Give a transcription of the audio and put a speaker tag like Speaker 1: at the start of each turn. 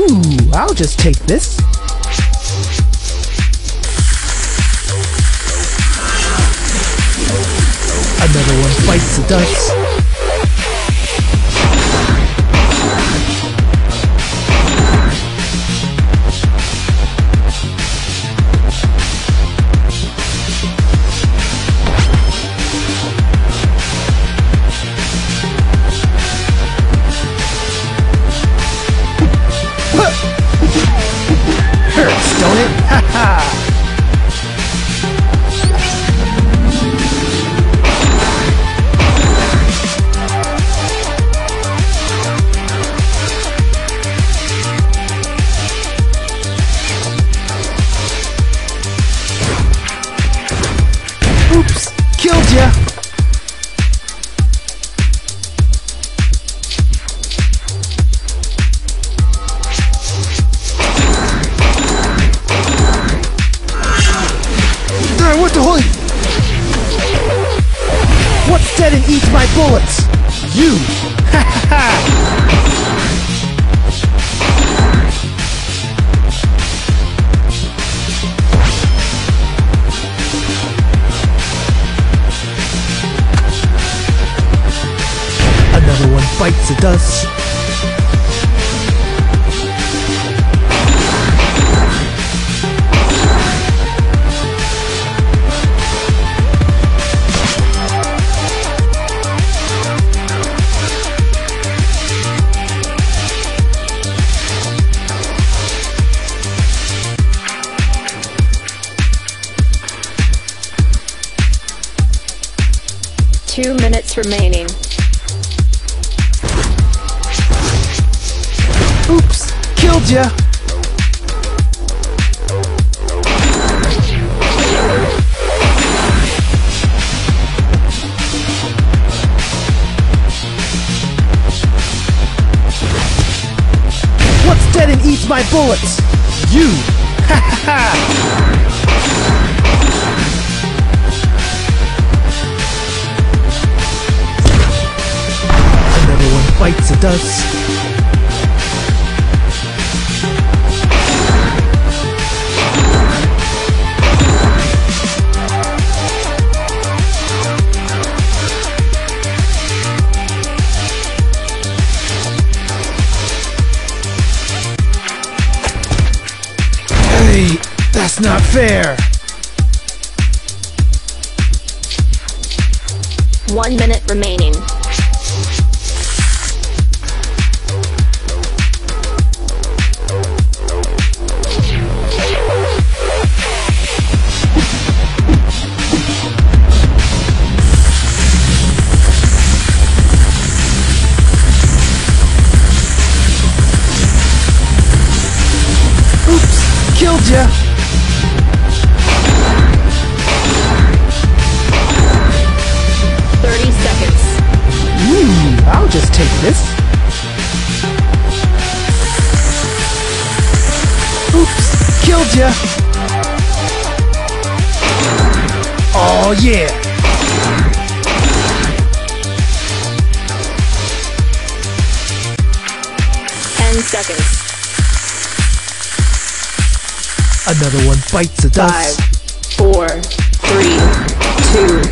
Speaker 1: Ooh, I'll just take this. Another one bites the dust. Hurts, don't it? Ha ha! Oops, killed ya! What the holy? What's dead and eats my bullets? You! Ha ha ha! Another one bites the dust.
Speaker 2: Two minutes remaining.
Speaker 1: Oops, killed ya! What's dead and eats my bullets? You! Ha ha ha! Bites the dust. Hey, that's not fair.
Speaker 2: 1 minute remaining.
Speaker 1: Oops, killed ya! I'll just take this. Oops, killed ya! Oh yeah!
Speaker 2: 10 seconds.
Speaker 1: Another one bites the dust.
Speaker 2: 5, 4, 3, 2,